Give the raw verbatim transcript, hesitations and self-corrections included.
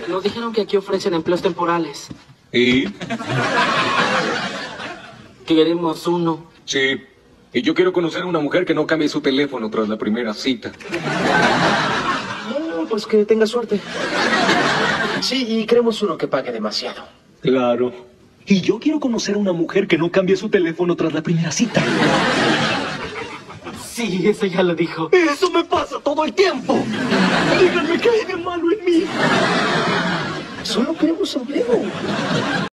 Nos dijeron que aquí ofrecen empleos temporales. ¿Y? Queremos uno. Sí. Y yo quiero conocer a una mujer que no cambie su teléfono tras la primera cita. No, pues que tenga suerte. Sí, y queremos uno que pague demasiado. Claro. Y yo quiero conocer a una mujer que no cambie su teléfono tras la primera cita. Sí, eso ya lo dijo. ¡Eso me pasa todo el tiempo! Díganme qué hay de malo en mí. Solo queremos empleo.